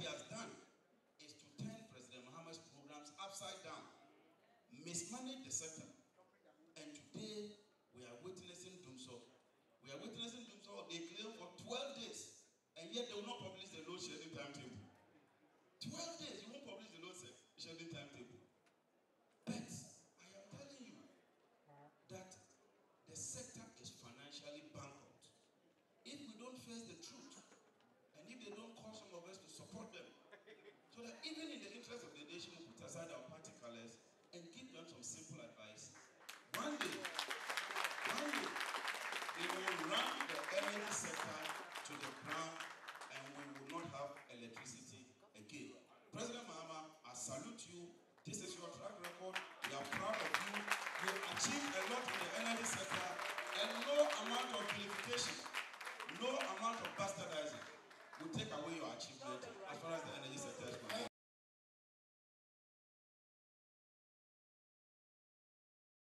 has done is to turn President Mohammed's programs upside down, mismanage the sector. And today, we are witnessing doomsday. We are witnessing doomsday. They claim for 12 days, and yet they will not publish the load shedding timetable. 12 days, you won't publish the load shedding timetable. But I am telling you that the sector is financially bankrupt. If we don't face the truth, and if they don't call some of us to support them, so that even in the interest of the nation, we put aside our party colors and give them some simple advice, one day, they will run the energy sector to the ground and we will not have electricity again. President Mahama, I salute you. This is your track record. We are proud of you. You achieved a lot in the energy sector, and no amount of vilification, no amount of bastardizing will take away your achievement as far as the energy